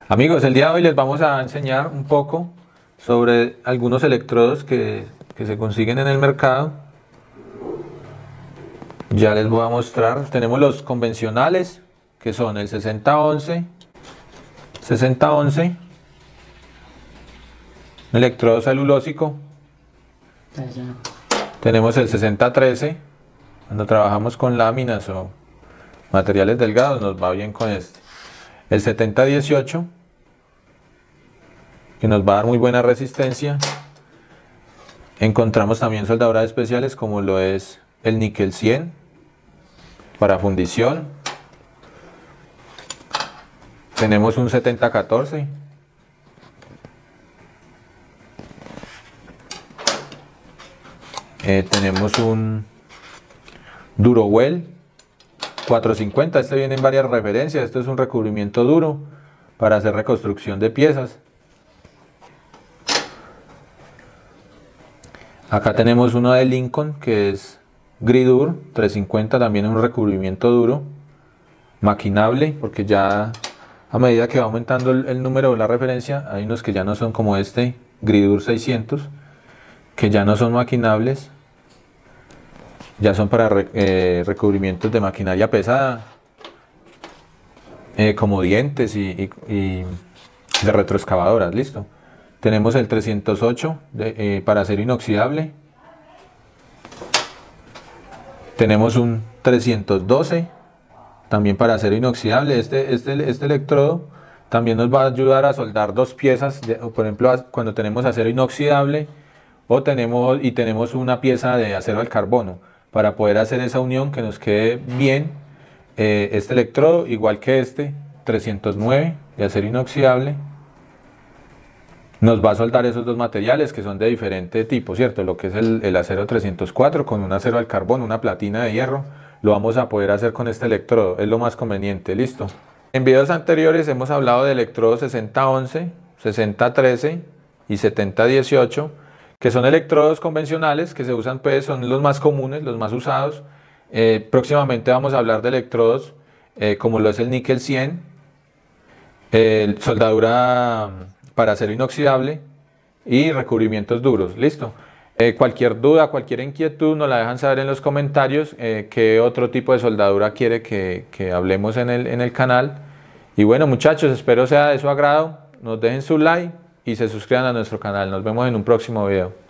Amigos, el día de hoy les vamos a enseñar un poco sobre algunos electrodos que se consiguen en el mercado. Ya les voy a mostrar. Tenemos los convencionales, que son el 6011, electrodo celulósico. Tenemos el 6013, cuando trabajamos con láminas o materiales delgados nos va bien con este. El 7018, que nos va a dar muy buena resistencia. Encontramos también soldaduras especiales como lo es el níquel 100 para fundición. Tenemos un 7014, tenemos un Durowell 450. Este viene en varias referencias. Esto es un recubrimiento duro para hacer reconstrucción de piezas. Acá tenemos uno de Lincoln que es Gridur 350, también un recubrimiento duro, maquinable, porque ya a medida que va aumentando el número de la referencia, hay unos que ya no son como este Gridur 600, que ya no son maquinables, ya son para recubrimientos de maquinaria pesada, como dientes y de retroexcavadoras. Listo. Tenemos el 308 para acero inoxidable. Tenemos un 312 también para acero inoxidable. Este electrodo también nos va a ayudar a soldar dos piezas, por ejemplo, cuando tenemos acero inoxidable y tenemos una pieza de acero al carbono, para poder hacer esa unión que nos quede bien. Este electrodo, igual que este 309 de acero inoxidable, nos va a soldar esos dos materiales que son de diferente tipo, ¿cierto? Lo que es el acero 304 con un acero al carbono, una platina de hierro, lo vamos a poder hacer con este electrodo, es lo más conveniente. Listo. En videos anteriores hemos hablado de electrodos 6011, 6013 y 7018, que son electrodos convencionales que se usan, pues son los más comunes, los más usados. Próximamente vamos a hablar de electrodos como lo es el níquel 100, soldadura para acero inoxidable y recubrimientos duros. Listo. Cualquier duda, cualquier inquietud nos la dejan saber en los comentarios. Qué otro tipo de soldadura quiere que hablemos en el canal. Y bueno, muchachos, espero sea de su agrado. Nos dejen su like y se suscriban a nuestro canal. Nos vemos en un próximo video.